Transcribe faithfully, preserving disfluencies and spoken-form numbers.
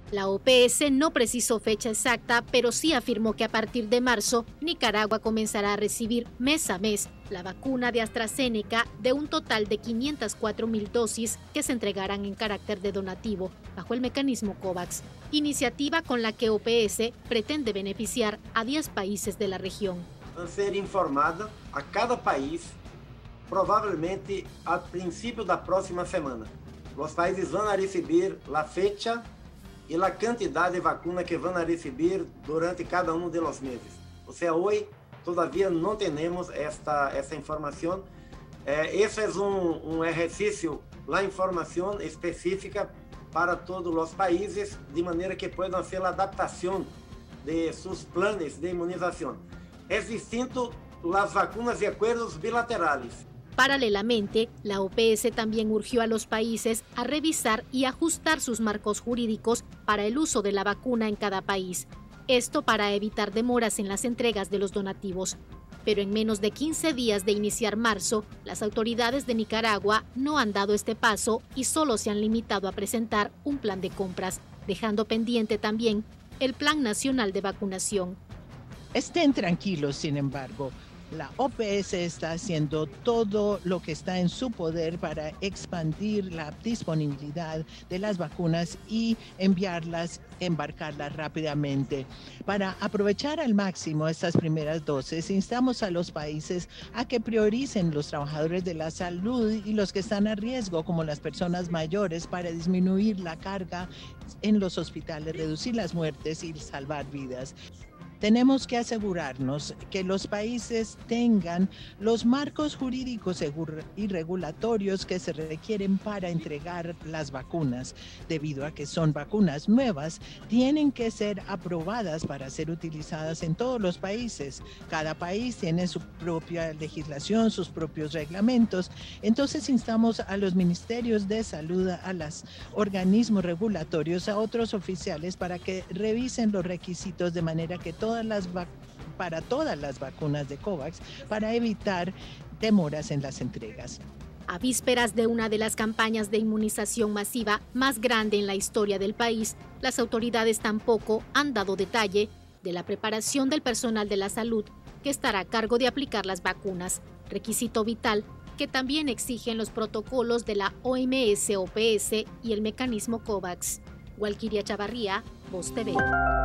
La O P S no precisó fecha exacta, pero sí afirmó que a partir de marzo, Nicaragua comenzará a recibir mes a mes la vacuna de AstraZeneca de un total de quinientas cuatro mil dosis que se entregarán en carácter de donativo bajo el mecanismo COVAX, iniciativa con la que O P S pretende beneficiar a diez países de la región. Van a ser informada a cada país, provavelmente al principio da próxima semana. Os países vão receber a fecha e a quantidade de vacuna que vão receber durante cada um de los meses. Ou seja, hoje todavia não temos esta, esta informação. Eh, esse é um, um exercício, a informação específica para todos os países, de maneira que possam fazer a adaptação de seus planos de imunização. É distinto as vacunas de acordos bilaterais. Paralelamente, la O P S también urgió a los países a revisar y ajustar sus marcos jurídicos para el uso de la vacuna en cada país. Esto para evitar demoras en las entregas de los donativos. Pero en menos de quince días de iniciar marzo, las autoridades de Nicaragua no han dado este paso y solo se han limitado a presentar un plan de compras, dejando pendiente también el Plan Nacional de Vacunación. Estén tranquilos, sin embargo. La O P S está haciendo todo lo que está en su poder para expandir la disponibilidad de las vacunas y enviarlas, embarcarlas rápidamente. Para aprovechar al máximo estas primeras dosis, instamos a los países a que prioricen los trabajadores de la salud y los que están a riesgo, como las personas mayores, para disminuir la carga en los hospitales, reducir las muertes y salvar vidas. Tenemos que asegurarnos que los países tengan los marcos jurídicos y regulatorios que se requieren para entregar las vacunas. Debido a que son vacunas nuevas, tienen que ser aprobadas para ser utilizadas en todos los países. Cada país tiene su propia legislación, sus propios reglamentos. Entonces instamos a los ministerios de salud, a los organismos regulatorios, a otros oficiales para que revisen los requisitos de manera que todos Todas las para todas las vacunas de COVAX para evitar demoras en las entregas. A vísperas de una de las campañas de inmunización masiva más grande en la historia del país, las autoridades tampoco han dado detalle de la preparación del personal de la salud que estará a cargo de aplicar las vacunas, requisito vital que también exigen los protocolos de la O M S O P S y el mecanismo COVAX. Walkiria Chavarría, Voz T V.